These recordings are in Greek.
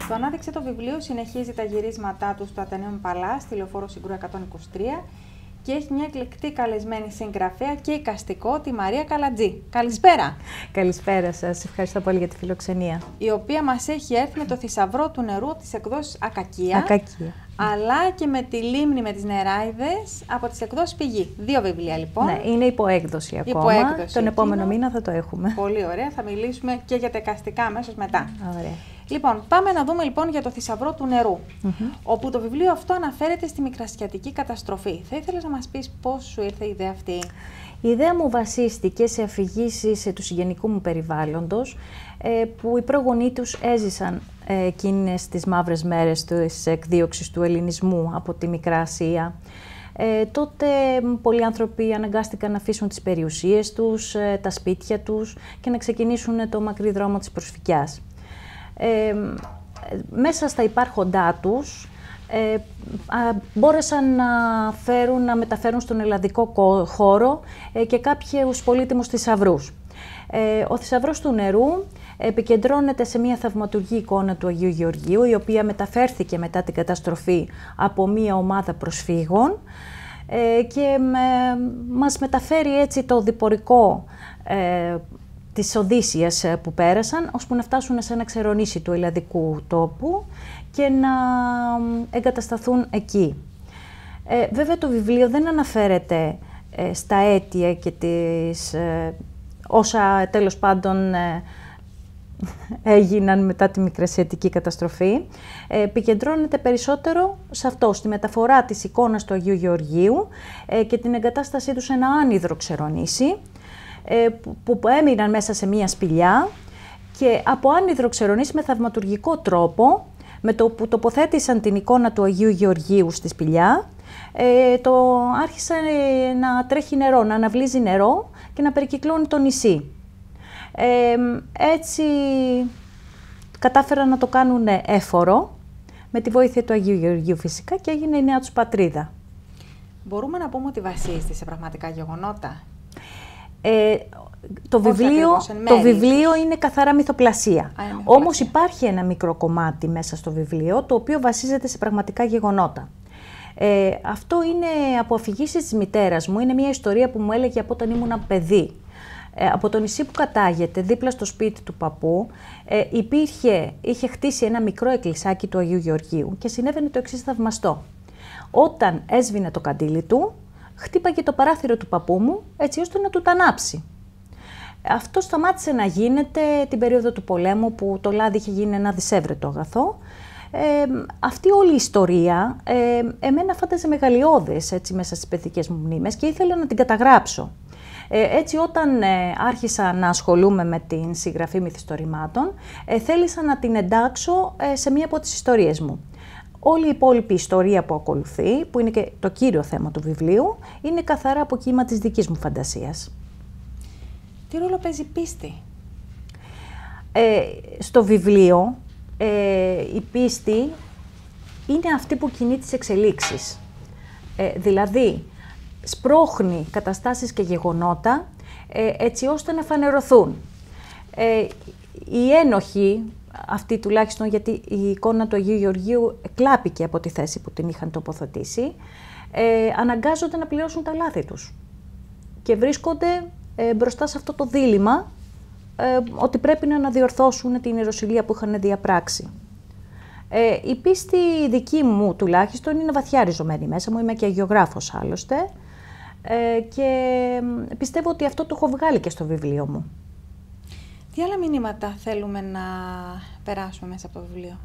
Το Ανάδειξε το βιβλίο συνεχίζει τα γυρίσματά του στο Ατενέουμ Παλά, στη Λεωφόρο Συγκρού 123 και έχει μια εκλεκτή καλεσμένη συγγραφέα και εικαστικό, τη Μαρία Καλατζή. Καλησπέρα! Καλησπέρα σας, ευχαριστώ πολύ για τη φιλοξενία. Η οποία μας έχει έρθει με το Θησαυρό του Νερού από τις εκδόσεις Ακακία. Ακακία. Αλλά και με τη Λίμνη με τις Νεράιδες από τις εκδόσεις Πηγή. Δύο βιβλία λοιπόν. Ναι, είναι υποέκδοση ακόμα. Τον επόμενο μήνα θα το έχουμε. Πολύ ωραία, θα μιλήσουμε και για τα εικαστικά αμέσως μετά. Ωραία. Λοιπόν, πάμε να δούμε λοιπόν για το Θησαυρό του Νερού, όπου το βιβλίο αυτό αναφέρεται στη μικρασιατική καταστροφή. Θα ήθελες να μας πεις πώς σου ήρθε η ιδέα αυτή? Η ιδέα μου βασίστηκε σε αφηγήσεις του συγγενικού μου περιβάλλοντος, που οι πρόγονοί τους έζησαν εκείνες τις μαύρες μέρες της εκδίωξης του ελληνισμού από τη Μικρά Ασία. Τότε πολλοί άνθρωποι αναγκάστηκαν να αφήσουν τις περιουσίες τους, τα σπίτια τους και να ξεκινήσουν το μακρύ δρόμο της προσφυγιάς. Μέσα στα υπάρχοντά τους μπόρεσαν να μεταφέρουν στον ελλαδικό χώρο και κάποιους πολύτιμους θησαυρούς. Ο Θησαυρός του Νερού επικεντρώνεται σε μια θαυματουργή εικόνα του Αγίου Γεωργίου, η οποία μεταφέρθηκε μετά την καταστροφή από μια ομάδα προσφύγων και μας μεταφέρει έτσι το διπορικό της Οδύσσιας που πέρασαν, ώσπου να φτάσουν σε ένα ξερονήσι του ελλαδικού τόπου και να εγκατασταθούν εκεί. Βέβαια το βιβλίο δεν αναφέρεται στα αίτια και όσα τέλος πάντων έγιναν μετά τη μικρασιατική καταστροφή. Επικεντρώνεται περισσότερο σε αυτό, στη μεταφορά της εικόνας του Αγίου Γεωργίου και την εγκατάστασή του σε ένα άνυδρο ξερονήσι, που έμειναν μέσα σε μία σπηλιά και από άνυδρο ξερονήσι με θαυματουργικό τρόπο, με το που τοποθέτησαν την εικόνα του Αγίου Γεωργίου στη σπηλιά, άρχισε να τρέχει νερό, να αναβλύζει νερό και να περικυκλώνει το νησί. Έτσι κατάφεραν να το κάνουν έφορο, με τη βοήθεια του Αγίου Γεωργίου φυσικά, και έγινε η νέα τους πατρίδα. Μπορούμε να πούμε ότι βασίζεται σε πραγματικά γεγονότα? Το βιβλίο είναι καθαρά μυθοπλασία. Όμως υπάρχει ένα μικρό κομμάτι μέσα στο βιβλίο, το οποίο βασίζεται σε πραγματικά γεγονότα. Αυτό είναι από αφηγήσεις της μητέρας μου, είναι μια ιστορία που μου έλεγε από όταν ήμουν παιδί. Από το νησί που κατάγεται, δίπλα στο σπίτι του παππού, είχε χτίσει ένα μικρό εκκλησάκι του Αγίου Γεωργίου και συνέβαινε το εξής θαυμαστό. Όταν έσβηνε το καντήλι του, χτύπαγε το παράθυρο του παππού μου έτσι ώστε να του τα ανάψει. Αυτό σταμάτησε να γίνεται την περίοδο του πολέμου, που το λάδι είχε γίνει ένα δυσέβρετο αγαθό. Αυτή όλη η ιστορία εμένα φάνταζε μεγαλειώδες έτσι, μέσα στις παιδικές μου μνήμες και ήθελα να την καταγράψω. Έτσι όταν άρχισα να ασχολούμαι με την συγγραφή μυθιστορημάτων, θέλησα να την εντάξω σε μία από τις ιστορίες μου. Όλη η υπόλοιπη ιστορία που ακολουθεί, που είναι και το κύριο θέμα του βιβλίου, είναι καθαρά από κύμα της δικής μου φαντασίας. Τι ρόλο παίζει πίστη? Στο βιβλίο η πίστη είναι αυτή που κινεί τις εξελίξεις. Δηλαδή, σπρώχνει καταστάσεις και γεγονότα έτσι ώστε να φανερωθούν. Οι ένοχοι, αυτή τουλάχιστον γιατί η εικόνα του Αγίου Γεωργίου κλάπηκε από τη θέση που την είχαν τοποθετήσει, αναγκάζονται να πληρώσουν τα λάθη τους και βρίσκονται μπροστά σε αυτό το δίλημμα ότι πρέπει να αναδιορθώσουν την ιεροσυλία που είχαν διαπράξει. Η πίστη δική μου τουλάχιστον είναι βαθιά ριζωμένη μέσα μου, είμαι και αγιογράφος άλλωστε, και πιστεύω ότι αυτό το έχω βγάλει και στο βιβλίο μου. Τι άλλα μηνύματα θέλουμε να περάσουμε μέσα από το βιβλίο?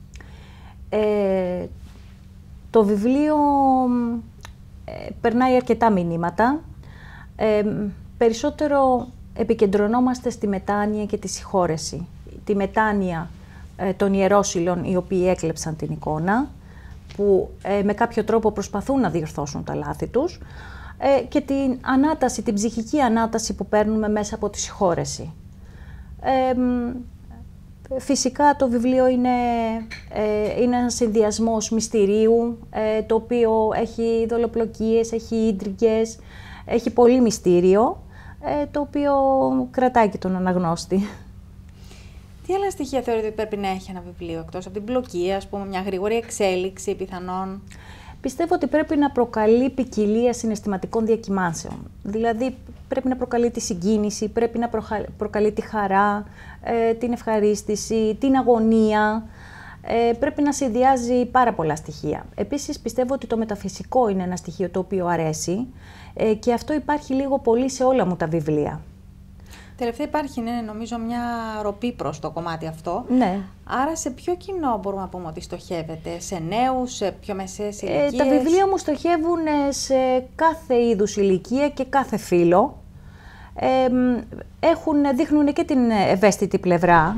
Το βιβλίο περνάει αρκετά μηνύματα. Περισσότερο επικεντρωνόμαστε στη μετάνοια και τη συγχώρεση. Τη μετάνοια των ιερόσυλων οι οποίοι έκλεψαν την εικόνα, που με κάποιο τρόπο προσπαθούν να διορθώσουν τα λάθη τους, και την ανάταση, την ψυχική ανάταση που παίρνουμε μέσα από τη συγχώρεση. Φυσικά το βιβλίο είναι ένας συνδυασμός μυστηρίου, το οποίο έχει δολοπλοκίες, έχει ίντριγκες, έχει πολύ μυστήριο, το οποίο κρατάει και τον αναγνώστη. Τι άλλα στοιχεία θεωρείτε ότι πρέπει να έχει ένα βιβλίο, εκτός από την πλοκή, ας πούμε, μια γρήγορη εξέλιξη πιθανόν? Πιστεύω ότι πρέπει να προκαλεί ποικιλία συναισθηματικών διακυμάνσεων. Δηλαδή πρέπει να προκαλεί τη συγκίνηση, πρέπει να προκαλεί τη χαρά, την ευχαρίστηση, την αγωνία. Πρέπει να συνδυάζει πάρα πολλά στοιχεία. Επίσης πιστεύω ότι το μεταφυσικό είναι ένα στοιχείο το οποίο αρέσει και αυτό υπάρχει λίγο πολύ σε όλα μου τα βιβλία. Τελευταία υπάρχει, νομίζω, μια ροπή προς το κομμάτι αυτό. Ναι. Άρα σε ποιο κοινό μπορούμε να πούμε ότι στοχεύετε, σε νέους, σε πιο μεσαίες ηλικίες? Τα βιβλία μου στοχεύουν σε κάθε είδους ηλικία και κάθε φύλο. Δείχνουν και την ευαίσθητη πλευρά,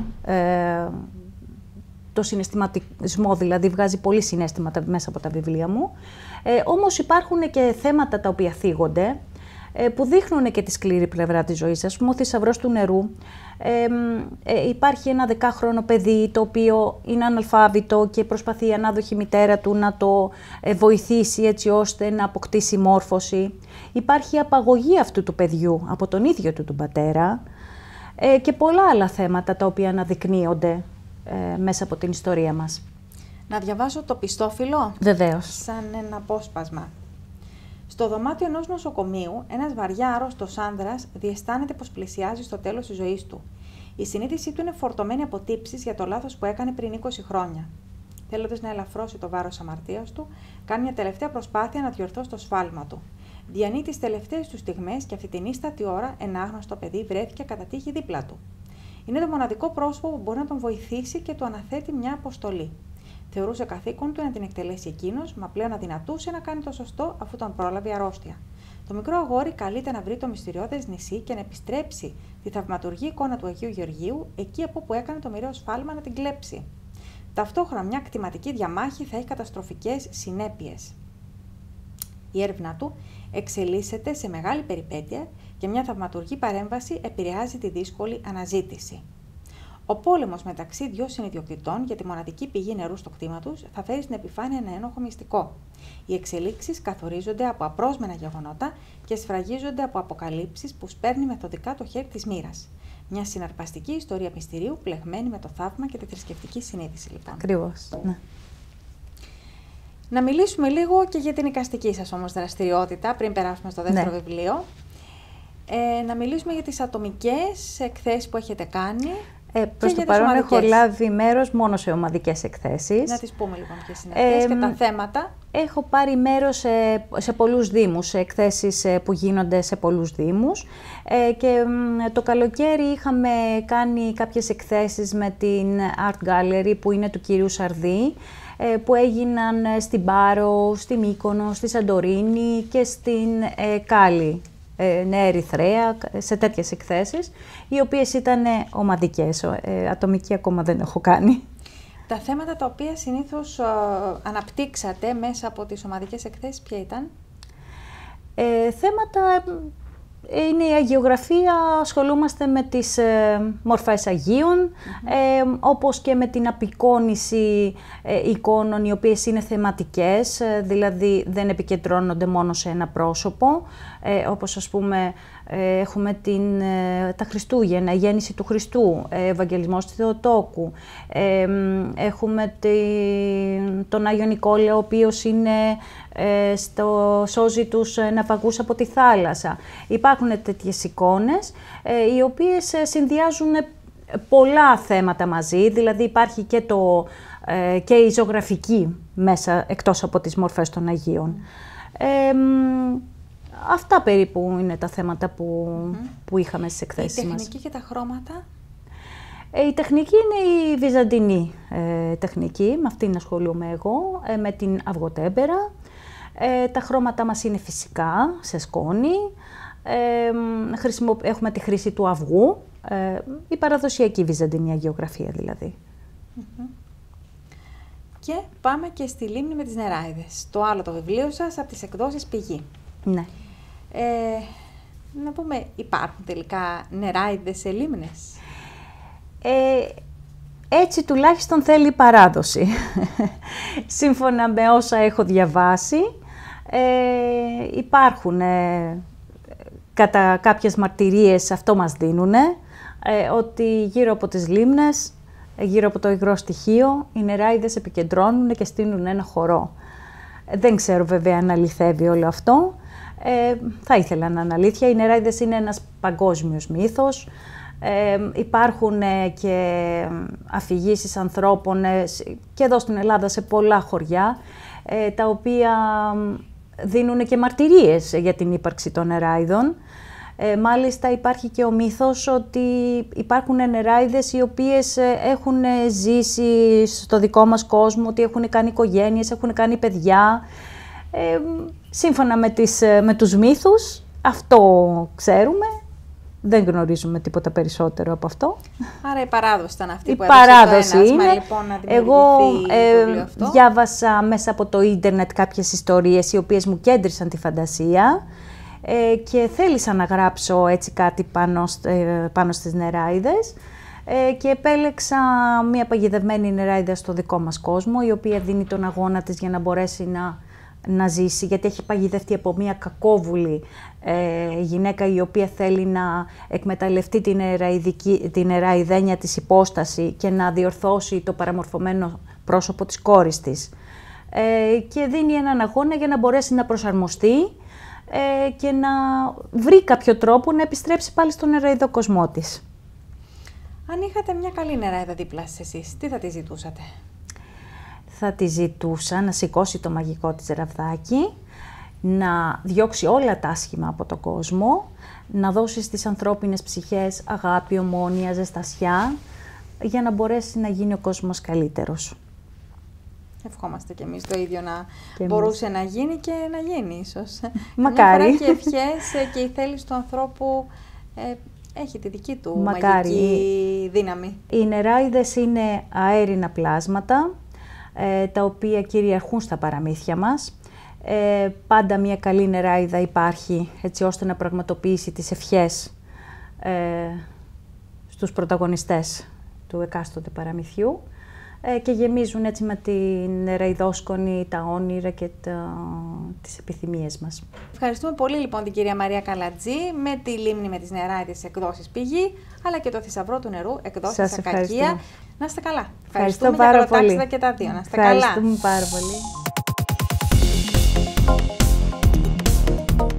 το συναισθηματισμό, δηλαδή βγάζει πολύ συναίσθηματα μέσα από τα βιβλία μου. Όμως υπάρχουν και θέματα τα οποία θίγονται, που δείχνουν και τη σκληρή πλευρά της ζωής. Ας πούμε, ο θησαυρός του νερού. Υπάρχει ένα 10χρονο παιδί το οποίο είναι αναλφάβητο και προσπαθεί η ανάδοχη μητέρα του να το βοηθήσει έτσι ώστε να αποκτήσει μόρφωση. Υπάρχει η απαγωγή αυτού του παιδιού από τον ίδιο του τον πατέρα και πολλά άλλα θέματα τα οποία αναδεικνύονται μέσα από την ιστορία μας. Να διαβάσω το πιστόφυλλο? Βεβαίως. Σαν ένα απόσπασμα. Στο δωμάτιο ενός νοσοκομείου, ένας βαριά άρρωστος άνδρας διαισθάνεται πως πλησιάζει στο τέλος της ζωής του. Η συνείδησή του είναι φορτωμένη από τύψεις για το λάθος που έκανε πριν 20 χρόνια. Θέλοντας να ελαφρώσει το βάρος αμαρτίας του, κάνει μια τελευταία προσπάθεια να διορθώσει το σφάλμα του. Διανύει τις τελευταίες του στιγμές και αυτή την ίστατη ώρα ένα άγνωστο παιδί βρέθηκε κατά τύχη δίπλα του. Είναι το μοναδικό πρόσωπο που μπορεί να τον βοηθήσει και του αναθέτει μια αποστολή. Θεωρούσε καθήκον του να την εκτελέσει εκείνος, μα πλέον αδυνατούσε να κάνει το σωστό αφού τον πρόλαβε η αρρώστια. Το μικρό αγόρι καλείται να βρει το μυστηριώδες νησί και να επιστρέψει τη θαυματουργή εικόνα του Αγίου Γεωργίου, εκεί από που έκανε το μοιραίο σφάλμα να την κλέψει. Ταυτόχρονα, μια κτηματική διαμάχη θα έχει καταστροφικές συνέπειες. Η έρευνα του εξελίσσεται σε μεγάλη περιπέτεια και μια θαυματουργή παρέμβαση επηρεάζει τη δύσκολη αναζήτηση. Ο πόλεμος μεταξύ δύο συνιδιοκτητών για τη μοναδική πηγή νερού στο κτήμα τους θα φέρει στην επιφάνεια ένα ένοχο μυστικό. Οι εξελίξεις καθορίζονται από απρόσμενα γεγονότα και σφραγίζονται από αποκαλύψεις που σπέρνει μεθοδικά το χέρι της μοίρας. Μια συναρπαστική ιστορία μυστηρίου πλεγμένη με το θαύμα και τη θρησκευτική συνείδηση, λοιπόν. Ακριβώς, ναι. Να μιλήσουμε λίγο και για την εικαστική σας όμως δραστηριότητα, πριν περάσουμε στο δεύτερο βιβλίο. Να μιλήσουμε για τις ατομικές εκθέσεις που έχετε κάνει. Προς το παρόν έχω λάβει μέρος μόνο σε ομαδικές εκθέσεις. Να τις πούμε λοιπόν ποιες είναι αυτές και τα θέματα. Έχω πάρει μέρος σε πολλούς δήμους, σε εκθέσεις που γίνονται σε πολλούς δήμους. Και το καλοκαίρι είχαμε κάνει κάποιες εκθέσεις με την Art Gallery που είναι του κυρίου Σαρδί, που έγιναν στην Πάρο, στη Μύκονο, στη Σαντορίνη και στην Κάλλη. Νέα Ερυθρέα, σε τέτοιες εκθέσεις, οι οποίες ήταν ομαδικές, ατομική ακόμα δεν έχω κάνει. Τα θέματα τα οποία συνήθως αναπτύξατε μέσα από τις ομαδικές εκθέσεις, ποια ήταν? Θέματα είναι η αγιογραφία, ασχολούμαστε με τις μορφές Αγίων, όπως και με την απεικόνιση εικόνων οι οποίες είναι θεματικές, δηλαδή δεν επικεντρώνονται μόνο σε ένα πρόσωπο, όπως ας πούμε έχουμε τα Χριστούγεννα, η γέννηση του Χριστού, Ευαγγελισμός του Θεοτόκου, έχουμε τον Άγιο Νικόλαο, ο οποίος είναι σώζει τους ναυαγούς από τη θάλασσα. Υπάρχουν τέτοιες εικόνες, οι οποίες συνδυάζουν πολλά θέματα μαζί, δηλαδή υπάρχει και η ζωγραφική μέσα, εκτός από τις μορφές των Αγίων. Αυτά περίπου είναι τα θέματα που είχαμε στις εκθέσεις μας. Η τεχνική και τα χρώματα? Η τεχνική είναι η βυζαντινή τεχνική, με αυτήν ασχολούμαι εγώ, με την αυγοτέμπερα. Τα χρώματα μας είναι φυσικά, σε σκόνη. Έχουμε τη χρήση του αυγού, η παραδοσιακή βυζαντινή αγιογραφία δηλαδή. Και πάμε και στη λίμνη με τις νεράιδες. Το άλλο το βιβλίο σας από τις εκδόσεις Πηγή. Ναι. Να πούμε, υπάρχουν τελικά νεράιδες σε λίμνες? Έτσι τουλάχιστον θέλει η παράδοση. Σύμφωνα με όσα έχω διαβάσει, υπάρχουν κατά κάποιες μαρτυρίες, αυτό μας δίνουν, ότι γύρω από τις λίμνες γύρω από το υγρό στοιχείο, οι νεράιδες επικεντρώνουν και στείνουν ένα χορό. Δεν ξέρω βέβαια αν αληθεύει όλο αυτό. Θα ήθελα να είναι αλήθεια. Οι νεράιδες είναι ένας παγκόσμιος μύθος. Υπάρχουν και αφηγήσεις ανθρώπων και εδώ στην Ελλάδα σε πολλά χωριά, τα οποία δίνουν και μαρτυρίες για την ύπαρξη των νεράιδων. Μάλιστα υπάρχει και ο μύθος ότι υπάρχουν νεράιδες οι οποίες έχουν ζήσει στο δικό μας κόσμο, ότι έχουν κάνει οικογένειες, έχουν κάνει παιδιά. Σύμφωνα με τους μύθους, αυτό ξέρουμε. Δεν γνωρίζουμε τίποτα περισσότερο από αυτό. Άρα η παράδοση ήταν αυτή η που έδωσε παράδοση το ένασμα, είναι. Λοιπόν, να Εγώ αυτό. Διάβασα μέσα από το ίντερνετ κάποιες ιστορίες οι οποίες μου κέντρισαν τη φαντασία και θέλησα να γράψω έτσι κάτι πάνω στις νεράιδες και επέλεξα μια παγιδευμένη νεράιδα στο δικό μας κόσμο, η οποία δίνει τον αγώνα της για να μπορέσει να ζήσει, γιατί έχει παγιδευτεί από μια κακόβουλη γυναίκα η οποία θέλει να εκμεταλλευτεί την νεραειδένια της υπόσταση και να διορθώσει το παραμορφωμένο πρόσωπο της κόρης της. Και δίνει έναν αγώνα για να μπορέσει να προσαρμοστεί και να βρει κάποιο τρόπο να επιστρέψει πάλι στον νεραειδό κοσμό της. Αν είχατε μια καλή νεράιδα δίπλα σας εσείς, τι θα τη ζητούσατε? Θα τη ζητούσα να σηκώσει το μαγικό της ραβδάκι, να διώξει όλα τα άσχημα από τον κόσμο, να δώσει στις ανθρώπινες ψυχές αγάπη, ομόνοια, ζεστασιά, για να μπορέσει να γίνει ο κόσμος καλύτερος. Ευχόμαστε κι εμείς το ίδιο να μπορούσε να γίνει και να γίνει ίσως. Μακάρι. Μια φορά και ευχές και η θέληση του ανθρώπου έχει τη δική του μαγική δύναμη. Οι νεράιδες είναι αέρινα πλάσματα, τα οποία κυριαρχούν στα παραμύθια μας. Πάντα μια καλή νεράιδα υπάρχει έτσι ώστε να πραγματοποιήσει τις ευχές στους πρωταγωνιστές του εκάστοτε παραμυθιού και γεμίζουν έτσι με την νεραϊδόσκονη τα όνειρα και τις επιθυμίες μας. Ευχαριστούμε πολύ λοιπόν την κυρία Μαρία Καλατζή με τη Λίμνη με τις νεράιδες εκδόσεις Πηγή, αλλά και το Θησαυρό του Νερού εκδόσεις Ακακία. Να είστε καλά. Ευχαριστώ πάρα πολύ. Και τα δύο. Να είστε Ευχαριστούμε πάρα πολύ.